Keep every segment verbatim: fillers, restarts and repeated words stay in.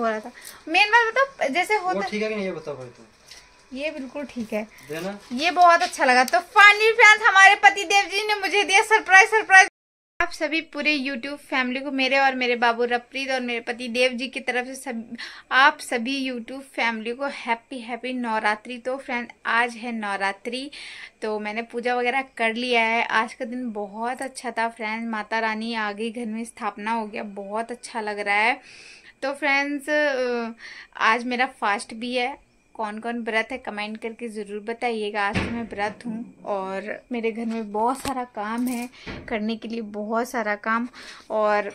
बोला था। मेन बात बताओ जैसे होता ठीक है कि नहीं ये बताओ भाई। तो ये बिल्कुल ठीक है देना, ये बहुत अच्छा लगा। तो फाइनली फ्रेंड्स हमारे पति देव जी ने मुझे दिया सरप्राइज सरप्राइज। आप सभी पूरे यूट्यूब फैमिली को, मेरे और मेरे बाबू रवप्रीत और मेरे पति देव जी की तरफ से सब आप सभी यूट्यूब फैमिली को हैप्पी हैप्पी नवरात्रि। तो फ्रेंड आज है नवरात्रि, तो मैंने पूजा वगैरह कर लिया है। आज का दिन बहुत अच्छा था फ्रेंड्स, माता रानी आ गई, घर में स्थापना हो गया, बहुत अच्छा लग रहा है। तो फ्रेंड्स आज मेरा फास्ट भी है। कौन कौन व्रत है कमेंट करके ज़रूर बताइएगा। आज तो मैं व्रत हूँ और मेरे घर में बहुत सारा काम है करने के लिए, बहुत सारा काम, और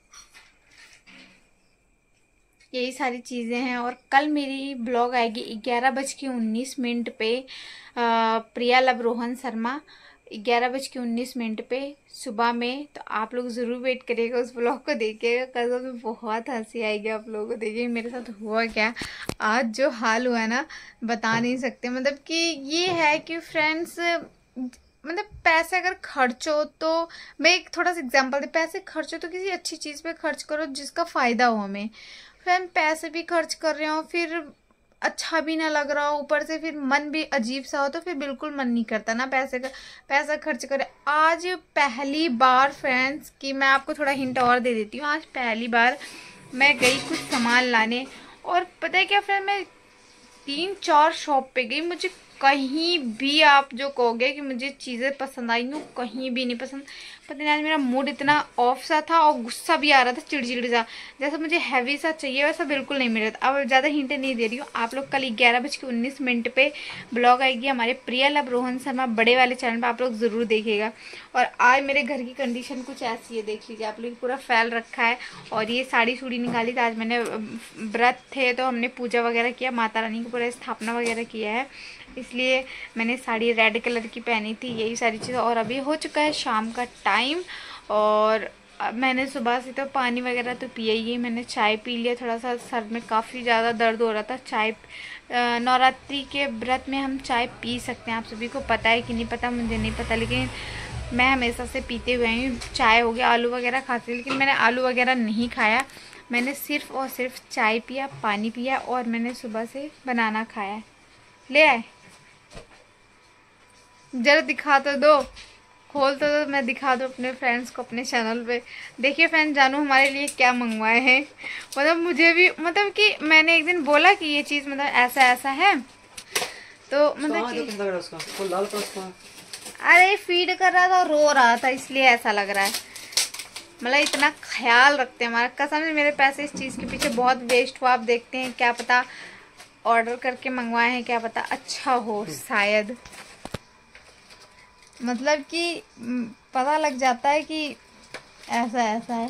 यही सारी चीज़ें हैं। और कल मेरी ब्लॉग आएगी ग्यारह बज के उन्नीस मिनट पे, प्रिया लव रोहन शर्मा, ग्यारह बज के उन्नीस मिनट पे सुबह में। तो आप लोग ज़रूर वेट करिएगा, उस ब्लॉग को देखिएगा। कसम में बहुत हंसी आएगी आप लोगों को। देखिए मेरे साथ हुआ क्या आज, जो हाल हुआ ना बता नहीं सकते। मतलब कि ये है कि फ्रेंड्स मतलब पैसे अगर खर्च हो तो, मैं एक थोड़ा सा एग्जांपल दे, पैसे खर्च हो तो किसी अच्छी चीज़ पे खर्च करो जिसका फ़ायदा हो हमें। फिर हम पैसे भी खर्च कर रहे हो, फिर अच्छा भी ना लग रहा हो, ऊपर से फिर मन भी अजीब सा हो, तो फिर बिल्कुल मन नहीं करता ना पैसे का पैसा खर्च करे। आज पहली बार फ्रेंड्स की मैं आपको थोड़ा हिंट और दे देती हूँ, आज पहली बार मैं गई कुछ सामान लाने, और पता है क्या फ्रेंड, मैं तीन चार शॉप पे गई, मुझे कहीं भी आप जो कहोगे कि मुझे चीज़ें पसंद आई हूँ, कहीं भी नहीं पसंद। पता नहीं आज मेरा मूड इतना ऑफ सा था और गुस्सा भी आ रहा था, चिड़चिड़ सा, जैसा मुझे हैवी सा चाहिए वैसा बिल्कुल नहीं मिल रहा था। अब ज़्यादा हिंट नहीं दे रही हूँ आप लोग। कल ग्यारह बज के उन्नीस मिनट पे ब्लॉग आएगी हमारे प्रिया लव रोहन शर्मा बड़े वाले चैनल पर, आप लोग ज़रूर देखिएगा। और आज मेरे घर की कंडीशन कुछ ऐसी है, देख लीजिए आप लोग, पूरा फैल रखा है। और ये साड़ी सूड़ी निकाली थी, आज मैंने व्रत थे तो हमने पूजा वगैरह किया, माता रानी की पूरा स्थापना वगैरह किया है, इसलिए मैंने साड़ी रेड कलर की पहनी थी, यही सारी चीज़ें। और अभी हो चुका है शाम का टाइम, और मैंने सुबह से तो पानी वगैरह तो पिया ही, मैंने चाय पी लिया। थोड़ा सा सर में काफ़ी ज़्यादा दर्द हो रहा था। चाय नवरात्रि के व्रत में हम चाय पी सकते हैं, आप सभी को पता है कि नहीं पता, मुझे नहीं पता, लेकिन मैं हमेशा से पीते हुए हूँ। चाय हो गया, आलू वगैरह खाती, लेकिन मैंने आलू वगैरह नहीं खाया, मैंने सिर्फ और सिर्फ चाय पिया, पानी पिया, और मैंने सुबह से बनाना खाया। ले आए जरा दिखा तो दो, खोल तो दो, मैं दिखा दूँ अपने फ्रेंड्स को अपने चैनल पे। देखिए फ्रेंड्स जानू हमारे लिए क्या मंगवाए हैं। मतलब मुझे भी, मतलब कि मैंने एक दिन बोला कि ये चीज़ मतलब ऐसा ऐसा है, तो मतलब कि अरे फीड कर रहा था, रो रहा था, इसलिए ऐसा लग रहा है। मतलब इतना ख्याल रखते हैं हमारा, कसम से मेरे पैसे इस चीज़ के पीछे बहुत वेस्ट हुआ। आप देखते हैं, क्या पता ऑर्डर करके मंगवाए हैं, क्या पता अच्छा हो शायद। मतलब कि पता लग जाता है कि ऐसा ऐसा है।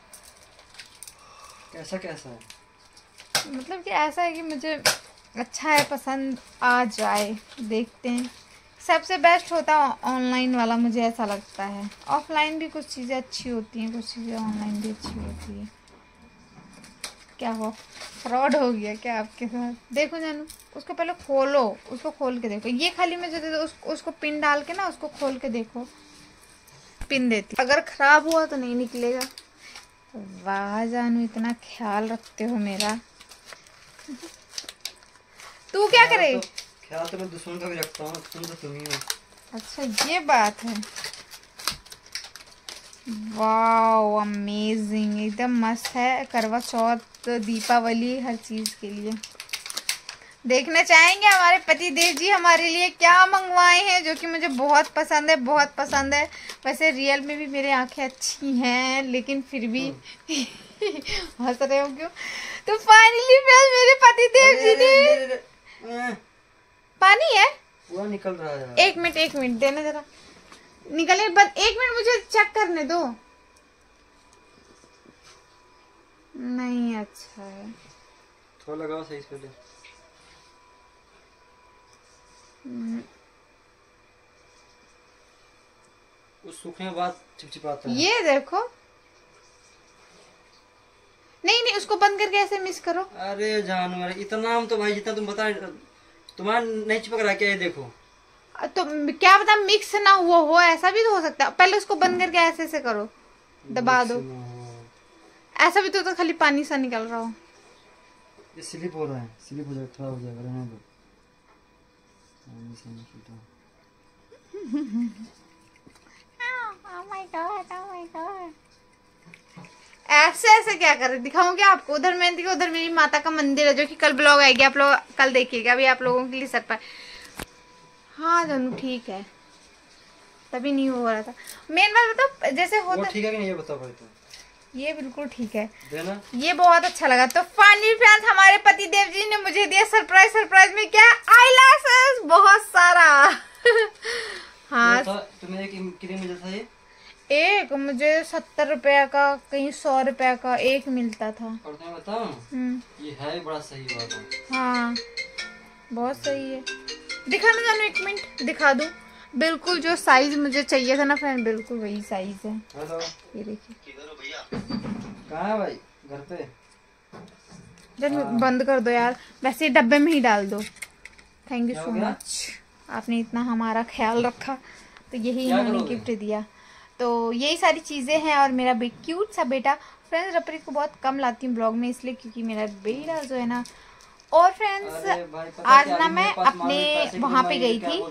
कैसा कैसा है, मतलब कि ऐसा है कि मुझे अच्छा है, पसंद आ जाए, देखते हैं। सबसे बेस्ट होता है ऑनलाइन वाला, मुझे ऐसा लगता है। ऑफलाइन भी कुछ चीज़ें अच्छी होती हैं, कुछ चीज़ें ऑनलाइन भी अच्छी होती है। क्या हुआ, फ्रॉड हो गया क्या आपके साथ? देखो जानू, उसको पहले खोलो, उसको खोल के देखो। ये खाली में जो दे दो, उस, उसको पिन डाल के ना उसको खोल के देखो, पिन देती। अगर खराब हुआ तो नहीं निकलेगा। वाह जानू, इतना ख्याल रखते हो मेरा। तू क्या करे? तो ख्याल तो मैं दुश्मन का भी रखता हूँ, तुम तो तुम ही हो। अच्छा ये बात है। वाओ अमेजिंग, एकदम मस्त है। करवा चौथ, दीपावली, हर चीज़ के लिए। देखना चाहेंगे हमारे पति देव जी हमारे लिए क्या मंगवाए हैं, जो कि मुझे बहुत पसंद है, बहुत पसंद है। वैसे रियल में भी मेरी आंखें अच्छी हैं, लेकिन फिर भी हंस रहे हो क्यों? तो फाइनली मेरे पति देव जी ने, पानी है पूरा निकल रहा है। एक मिनट एक मिनट देना जरा, निकले बस एक मिनट, मुझे चेक करने दो। नहीं अच्छा है, थोड़ा लगाओ सही से। उस सूखने के बाद चिपचिपाता है। ये देखो, नहीं नहीं उसको बंद करके ऐसे मिक्स करो। अरे जानू अरे इतना तो भाई जितना तुम बता, तुम्हारा नहीं चिपक रहा क्या? ये देखो तो क्या पता मिक्स ना हुआ हो, ऐसा भी तो हो सकता है। पहले उसको बंद करके ऐसे ऐसे करो, दबा दो। ऐसा भी तो, तो खाली पानी सा निकल रहा हो। ये स्लिप हो रहा है, स्लिप हो जाएगा, थोड़ा हो जाएगा, रहने दो। Oh my God, oh my God. ऐसे ऐसे क्या कर रहे, दिखाऊं क्या आपको? उधर मेहंदी, उधर मेरी माता का मंदिर है जो कि कल ब्लॉग आएगी, आप लोग कल देखिएगा। अभी आप लोगों के लिए सरप्राइज। हाँ दोनों ठीक है, तभी नहीं हो रहा था। मेन बात बताओ, जैसे होता ठीक है कि नहीं ये बताओ भाई। तो ये बिल्कुल ठीक है देना, ये बहुत अच्छा लगा। तो फाइनली फ्रेंड्स, हमारे पति देव जी ने मुझे दिया सरप्राइज। सरप्राइज में क्या? आईलैशेस, बहुत सारा। हाँ, तुम्हें कितने मिला था ये? एक मुझे सत्तर रुपया का, कहीं सौ रुपया का एक मिलता था। और तुम्हें बताऊं, ये है बड़ा सही वाला। हाँ बहुत सही है। दिखा ना जानो, एक मिनट दिखा दूं। बिल्कुल जो साइज मुझे चाहिए था ना फ्रेंड, बिल्कुल वही साइज है। हेलो, ये देखिए। किधर हो भैया? कहाँ है भाई? घर पे? जब बंद कर दो यार, वैसे डब्बे में ही डाल दो। थैंक यू सो मच, आपने इतना हमारा ख्याल रखा। तो यही इन्होंने गिफ्ट दिया। तो यही सारी चीजें हैं। और मेरा बे क्यूट सा बेटा, फ्रेंड्स रपरी को बहुत कम लाती हूँ ब्लॉग में इसलिए क्योंकि मेरा बेटा जो है ना। और फ्रेंड्स आज ना मैं अपने वहाँ पे गई थी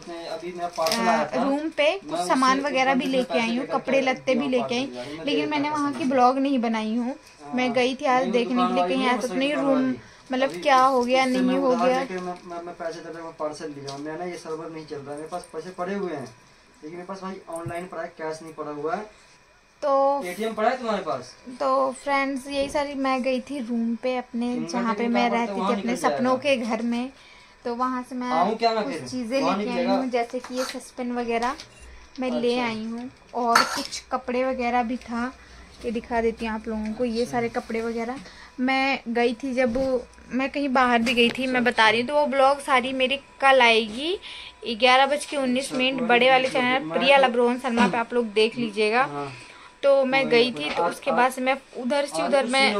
रूम पे, कुछ सामान वगैरह भी लेके आई हूँ, कपड़े लत्ते भी लेके आई, लेकिन मैंने वहाँ की ब्लॉग नहीं बनाई हूँ। मैं गई थी आज देखने के लिए कहीं ऐसा तो नहीं रूम मतलब क्या हो गया नहीं हो गया। मैं पैसे पार्सल लिया, मैं ना ये सर्वर नहीं चल रहा, मेरे पास पैसे पड़े हुए हैं लेकिन मेरे पास भाई ऑनलाइन पड़ा है, कैश नहीं पड़ा हुआ है। तो एटीएम पड़ा है तुम्हारे पास? तो फ्रेंड्स यही सारी, मैं गई थी रूम पे अपने जहाँ पे मैं रहती थी अपने सपनों के घर में। तो वहाँ से मैं कुछ चीजें लेके आई हूँ, जैसे कि ये सस्पेन वगैरह मैं ले आई हूँ, और कुछ कपड़े वगैरह भी था, ये दिखा देती हूँ आप लोगों को। ये सारे कपड़े वगैरह मैं गई थी, जब मैं कहीं बाहर भी गई थी, मैं बता रही हूँ। तो वो ब्लॉग सारी मेरी कल आएगी ग्यारह बज के उन्नीस मिनट बड़े वाले चैनल प्रिया लबरोहन शर्मा पे, आप लोग देख लीजिएगा। तो मैं गई थी, तो उसके बाद से मैं उधर से उधर मैं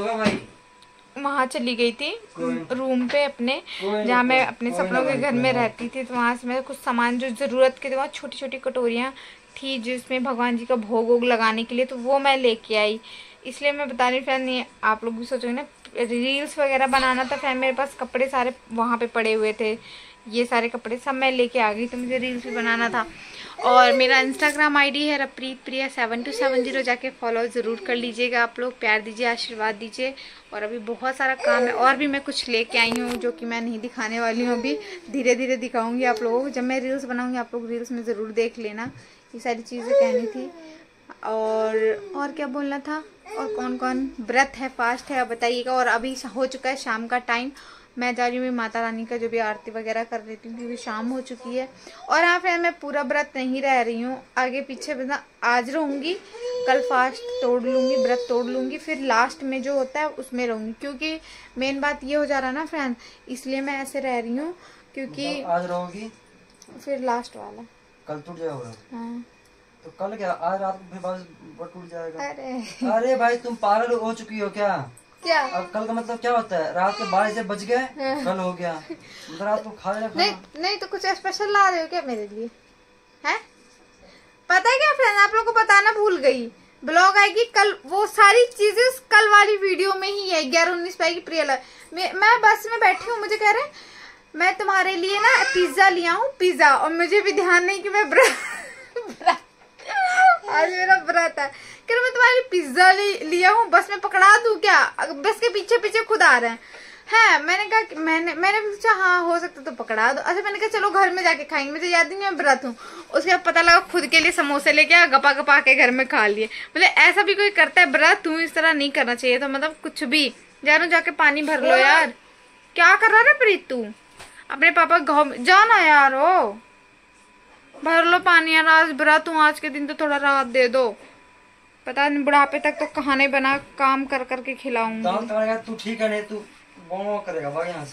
वहाँ चली गई थी रूम पे अपने, जहाँ मैं अपने सपनों के घर में रहती थी। तो वहाँ से मैं कुछ सामान जो ज़रूरत के थे, वहाँ छोटी छोटी कटोरियाँ थी जिसमें भगवान जी का भोग वोग लगाने के लिए, तो वो मैं लेके आई। इसलिए मैं बता रही फ्रेंड, नहीं आप लोग भी सोचोगे ना, रील्स वगैरह बनाना था फ्रेंड, मेरे पास कपड़े सारे वहाँ पे पड़े हुए थे, ये सारे कपड़े सब मैं लेके आ गई, तो मुझे रील्स भी बनाना था। और मेरा इंस्टाग्राम आईडी है Rapreet Priya seven two seven zero, जाके फॉलो ज़रूर कर लीजिएगा आप लोग, प्यार दीजिए, आशीर्वाद दीजिए। और अभी बहुत सारा काम है, और भी मैं कुछ लेके आई हूँ जो कि मैं नहीं दिखाने वाली हूँ, अभी धीरे धीरे दिखाऊंगी आप लोगों को। जब मैं रील्स बनाऊंगी आप लोग रील्स में ज़रूर देख लेना। ये सारी चीज़ें कहनी थी। और और क्या बोलना था, और कौन कौन व्रत है, फास्ट है, बताइएगा। और अभी हो चुका है शाम का टाइम, मैं जा रही हूँ माता रानी का जो भी आरती वगैरह कर लेती हूँ क्योंकि शाम हो चुकी है। और हाँ फ्रेंड, मैं पूरा व्रत नहीं रह रही हूँ, आगे पीछे बता आज रहूँगी, कल फास्ट तोड़ लूँगी, व्रत तोड़ लूँगी, फिर लास्ट में जो होता है उसमें रहूँगी। क्योंकि मेन बात ये हो जा रहा है ना फ्रेंड, इसलिए मैं ऐसे रह रही हूँ क्योंकि आज रहोगी फिर लास्ट वाला कल टूट जाएगा। हाँ तो कल क्या, आज रात को फिर टूट जाएगा। अरे अरे भाई तुम पागल हो चुकी हो क्या? क्या अब कल का मतलब क्या होता है? रात के बारह से बज गए, कल हो गया, मतलब रात को खा लेना। नहीं नहीं तो कुछ स्पेशल ला रहे हो क्या मेरे लिए? हैं? पता है क्या फ्रेंड, आप लोगों को बताना भूल गई, ब्लॉग आएगी कल, वो सारी चीजें कल वाली वीडियो में ही है, ग्यारह उन्नीस पे आएगी प्रिया। मैं, मैं बस में बैठी हूँ, मुझे कह रहे मैं तुम्हारे लिए ना पिज्जा लिया हूँ, पिज्जा, और मुझे भी ध्यान नहीं कि मैं ब्रत आज मेरा व्रत है, कि मैं तुम्हारे पिज्जा लिया हूँ, बस में पकड़ा दूं क्या? बस के पीछे पीछे खुद आ रहे हैं। है मैंने कहा, मैंने मैंने सोचा हाँ हो सकता तो पकड़ा दो। अच्छा मैंने कहा चलो घर में जाके खाएंगे, मुझे याद नहीं मैं व्रत हूँ। उसके बाद पता लगा खुद के लिए समोसे लेके आ, गपा गपा के घर में खा लिए। मतलब ऐसा भी कोई करता है? व्रत हूँ, इस तरह नहीं करना चाहिए। तो मतलब कुछ भी जानो, जाके पानी भर लो यार। क्या कर रहा है प्रीत तू? अपने पापा गाँव जाना यार, हो भर लो पानी यार, आज व्रत हूँ, आज के दिन तो थोड़ा राहत दे दो। पता नहीं बुढ़ापे तक तो कहाँ नहीं बना, काम कर करके खिलाऊंगी। तू ठीक है, नहीं तू करेगा भाग यहाँ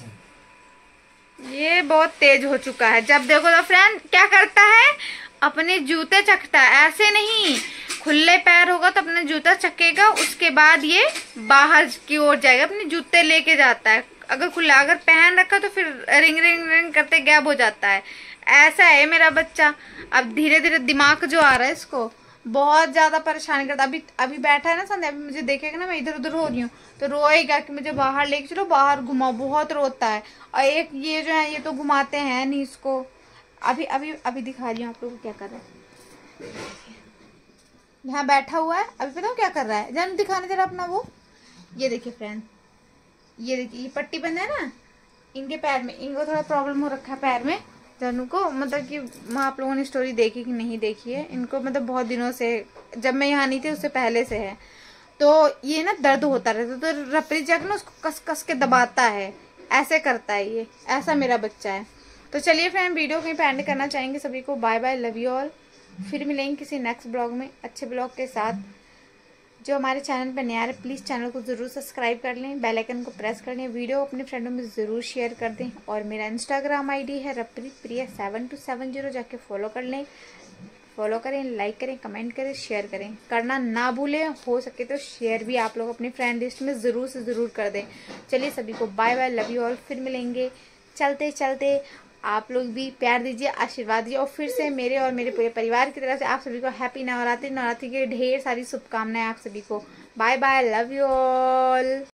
से। ये बहुत तेज हो चुका है, जब देखो तो फ्रेंड क्या करता है, अपने जूते चखता है। ऐसे नहीं, खुले पैर होगा तो अपने जूता चखेगा, उसके बाद ये बाहर की ओर जाएगा, अपने जूते लेके जाता है। अगर खुला अगर पहन रखा तो फिर रिंग रिंग रिंग करते गैप हो जाता है। ऐसा है मेरा बच्चा। अब धीरे धीरे दिमाग जो आ रहा है इसको, बहुत ज्यादा परेशान करता। अभी अभी बैठा है ना संध्या, अभी मुझे देखेगा ना मैं इधर उधर हो रही हूँ तो रोएगा कि मुझे बाहर लेके चलो, बाहर घुमाओ, बहुत रोता है। और एक ये जो है ये तो घुमाते हैं नहीं इसको। अभी अभी अभी दिखा रही हूँ आप लोगों को क्या कर रहा है। यहाँ बैठा हुआ है, अभी पता हूँ क्या कर रहा है, जान दिखाने जरा अपना वो। ये देखिए फ्रेंड, ये देखिए ये पट्टी बंद है ना इनके पैर में, इनको थोड़ा प्रॉब्लम हो रखा है पैर में जानू को। मतलब कि आप लोगों ने स्टोरी देखी कि नहीं देखी है, इनको मतलब बहुत दिनों से, जब मैं यहाँ नहीं थी उससे पहले से है। तो ये ना दर्द होता रहता तो रपरी जाकर ना उसको कस कस के दबाता है, ऐसे करता है ये। ऐसा मेरा बच्चा है। तो चलिए फ्रेंड, वीडियो कहीं पे एंड करना चाहेंगे सभी को। Bye bye, love you all. फिर मिलेंगे किसी नेक्स्ट ब्लॉग में अच्छे ब्लॉग के साथ। जो हमारे चैनल पर नया है प्लीज़ चैनल को ज़रूर सब्सक्राइब कर लें, बेल आइकन को प्रेस कर लें, वीडियो अपने फ्रेंडों में ज़रूर शेयर कर दें। और मेरा इंस्टाग्राम आईडी है Rapri Priya seven two seven zero, जाके फॉलो कर लें। फॉलो करें, लाइक करें, कमेंट करें, शेयर करें, करना ना भूलें। हो सके तो शेयर भी आप लोग अपनी फ्रेंड लिस्ट में ज़रूर से ज़रूर कर दें। चलिए सभी को bye bye, love you all. फिर मिलेंगे। चलते चलते आप लोग भी प्यार दीजिए, आशीर्वाद दीजिए। और फिर से मेरे और मेरे पूरे परिवार की तरफ से आप सभी को हैप्पी नवरात्रि। नवरात्रि की ढेर सारी शुभकामनाएं आप सभी को। Bye bye, love you all.